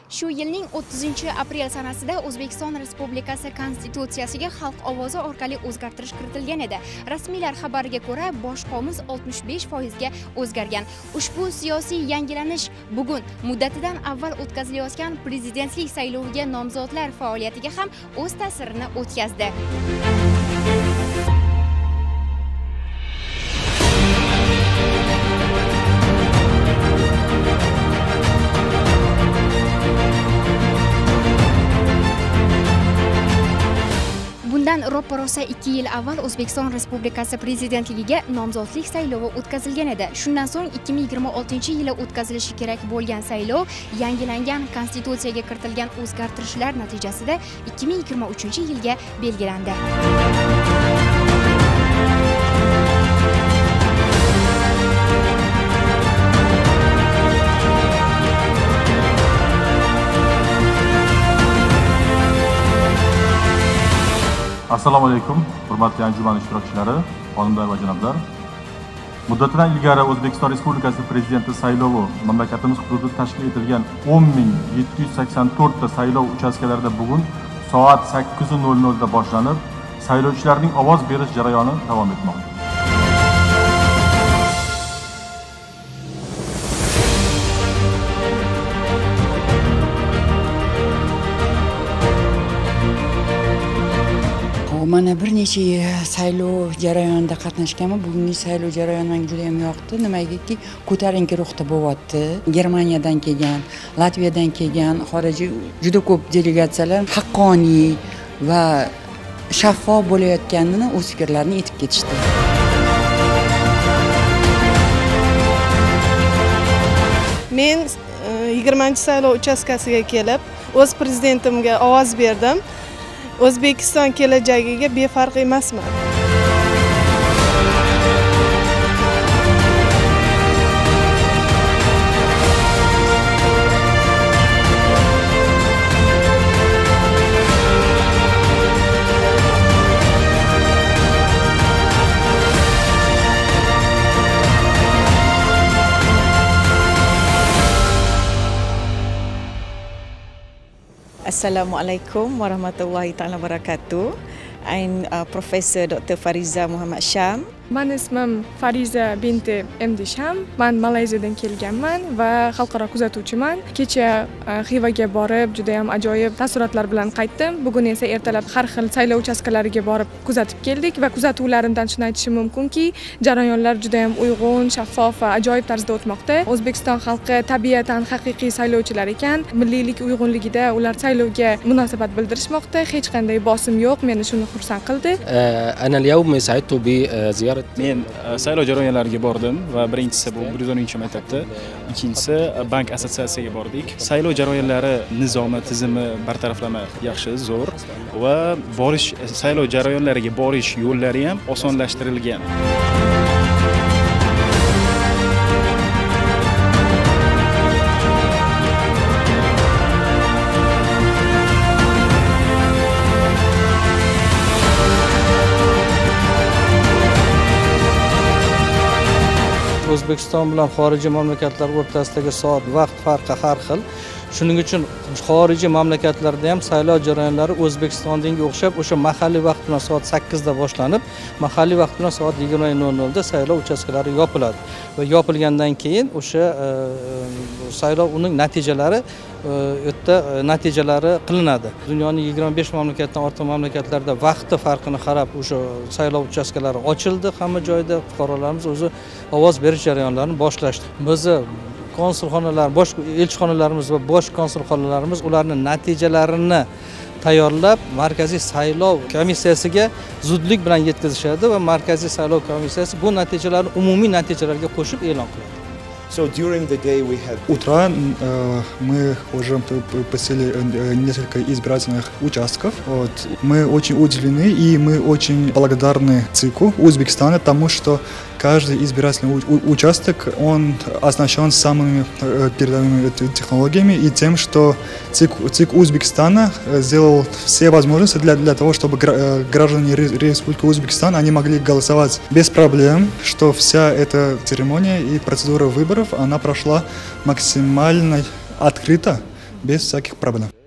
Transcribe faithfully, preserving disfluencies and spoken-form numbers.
Shu yilning o'ttizinchi aprel sanasida O'zbekiston Respublikasi Konstitutsiyasiga xalq ovozi orqali o'zgartirish kiritilgan edi. Rasmiylar xabariga ko'ra, bosh qomus oltmish besh foizga o'zgargan. Ushbu siyosiy yangilanish bugun muddatidan avval o'tkazilayotgan prezidentlik sayloviga nomzodlar faoliyatiga ham o'z ta'sirini o'tkazdi. Bundan ro'pa-rosa ikki yil avval O'zbekiston Respublikasi prezidentligiga nomzodlik saylovi o'tkazilgan edi. Shundan so'ng ikki ming yigirma oltinchi yili o'tkazilishi kerak bo'lgan saylov yangilangan konstitutsiyaga kiritilgan o'zgartirishlar natijasida ikki ming yigirma uchinchi yilga belgilandi. Assalomu alaykum, hurmatli anjuman ishtirokchilari, xonimlar va janoblar. Muddatidan ilgari O'zbekiston Respublikasi prezidenti saylovi mamlakatimiz hududida tashkil etilgan o'n ming yetti yuz sakson to'rt ta saylov uchastkalarida bugun soat sakkiz nol nol da boshlanib, saylovchilarning ovoz berish jarayoni davom etmoqda. Mana bir necha saylov jarayonida qatnashganman. Bugungi saylov jarayoni menga juda ham yoqdi. Nimagaki, ko'tarinki ruhda bo'lyapti. Germaniyadan kelgan, Latviyadan kelgan xorijiy juda ko'p delegatsiyalar haqqoniy va shaffof bo'layotganini o'z fikrlarini aytib ketishdi. Men yigirmanchi saylov uchastkasiga kelib, o'z prezidentimga ovoz berdim. O'zbekiston kelajagiga befarq emasman. Assalamualaikum warahmatullahi taala wabarakatuh. I'm uh, Professor Doktor Fariza Muhammad Sham. Men ismim Fariza binti Md Sham. Men Malayziyadan kelganman va xalqaro kuzatuvchiman. Kecha Xivaga borib, juda ham ajoyib taassurotlar bilan qaytdim. Bugun esa ertalab har xil saylov uchastkalariga borib kuzatib keldik va kuzatuvlarimdan shuni aytishim mumkinki, jarayonlar juda ham uyg'un, shaffof va ajoyib tarzda o'tmoqda. O'zbekiston xalqi tabiatan haqiqiy saylovchilar ekan. Milliylik uyg'unligida ular saylovga munosabat bildirishmoqda. Hech qanday bosim yo'q. Meni shuni xursand qildi. Ana al-yawm sa'idtu bi ziyorat. Men saylov jarayonlariga bordim va birinchisi bu bir yuz o'ninchi maktabda, ikkinchisi bank assotsiatsiyaga bordik. Saylov jarayonlari nizomi, tizimi, bartaraflama yaxshi, zo'r va borish saylov jarayonlariga borish yo'llari ham osonlashtirilgan. O'zbekiston bilan xorijiy mamlakatlar o'rtasidagi soat vaqt farqi har xil. Shuning uchun xorijiy mamlakatlarda ham saylov jarayonlari O'zbekistondagi o'xshab, o'sha mahalliy vaqt bilan soat sakkiz da boshlanib, mahalliy vaqt bilan soat yigirma nol nol da saylov uchastkalari yopiladi. Va yopilgandan keyin o'sha saylov uning natijalari o'tda natijalari qilinadi. Dunyoning yigirma besh mamlakatdan ortiq mamlakatlarda vaqti farqini qarab o'sha saylov uchastkalari ochildi. Hamma joyda fuqarolarimiz o'zi ovoz berish jarayonlarini boshlashdi. Biz konsulxonalar, bosh elchixonalarimiz va bosh konsulxonalarimiz ularning natijalarini tayyorlab markaziy saylov komissiyasiga zudlik bilan yetkazishadi va markaziy saylov komissiyasi bu natijalarni umumiy natijalarga qo'shib e'lon qiladi. So during the day we have... Утро э, мы уже посетили несколько избирательных участков. Вот. Мы очень удивлены и мы очень благодарны ЦИКу Узбекистана, потому что каждый избирательный участок он оснащен самыми э, передовыми технологиями и тем, что ЦИК, ЦИК Узбекистана сделал все возможности для, для того, чтобы граждане Республики Узбекистан они могли голосовать без проблем, что вся эта церемония и процедура выборов она прошла максимально открыто. без всяких проблем.